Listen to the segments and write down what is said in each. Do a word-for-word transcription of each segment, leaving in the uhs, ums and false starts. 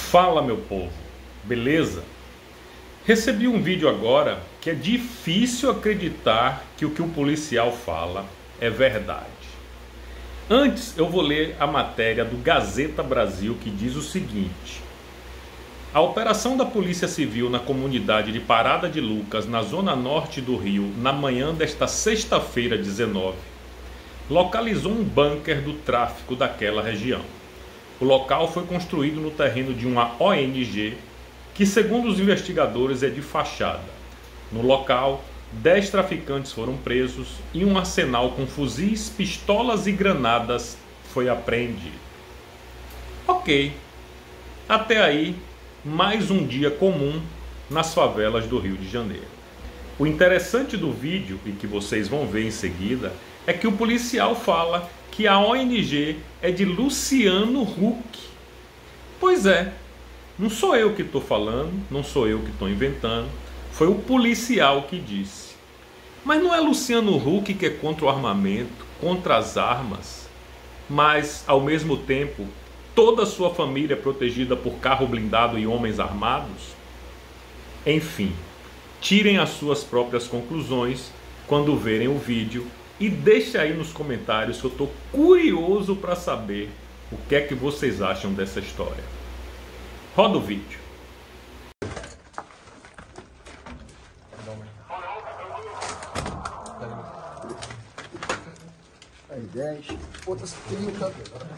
Fala, meu povo, beleza? Recebi um vídeo agora que é difícil acreditar que o que o policial fala é verdade. Antes eu vou ler a matéria do Gazeta Brasil, que diz o seguinte: a operação da Polícia Civil na comunidade de Parada de Lucas, na zona norte do Rio, na manhã desta sexta-feira dezenove, localizou um bunker do tráfico daquela região. O local foi construído no terreno de uma O N G, que segundo os investigadores é de fachada. No local, dez traficantes foram presos e um arsenal com fuzis, pistolas e granadas foi apreendido. Ok, até aí, mais um dia comum nas favelas do Rio de Janeiro. O interessante do vídeo, e que vocês vão ver em seguida, é que o policial fala que a O N G é de Luciano Huck. Pois é, não sou eu que estou falando, não sou eu que estou inventando, foi o policial que disse. Mas não é Luciano Huck que é contra o armamento, contra as armas, mas ao mesmo tempo toda a sua família é protegida por carro blindado e homens armados? Enfim, tirem as suas próprias conclusões quando verem o vídeo e deixem aí nos comentários que eu estou curioso para saber o que é que vocês acham dessa história. Roda o vídeo. Aí dez, outras trinta.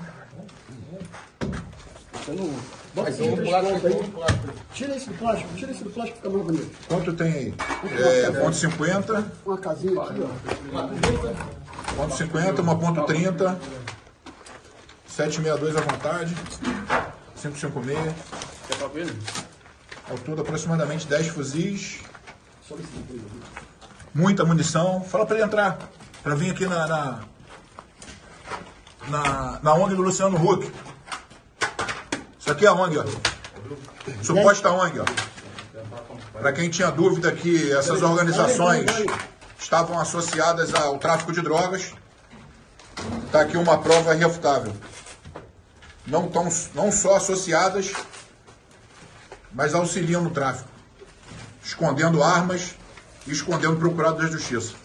Você não... Bota esse plástico aí. Tira esse do plástico, tira esse do plástico, fica mais bonito. Quanto tem aí? É, ponto cinquenta. Uma casinha aqui, ó. Ponto cinquenta, uma ponto trinta. sete sessenta e dois à vontade. cinco cinquenta e seis. Quer papel? Ao todo aproximadamente dez fuzis. Muita munição. Fala para ele entrar. Para vir aqui na, na, na, na O N G do Luciano Huck. Isso aqui é a O N G, ó. Suposta O N G, ó. Para quem tinha dúvida que essas organizações estavam associadas ao tráfico de drogas, está aqui uma prova irrefutável. Não, tão, não só associadas, mas auxiliam no tráfico, escondendo armas e escondendo procurados da justiça.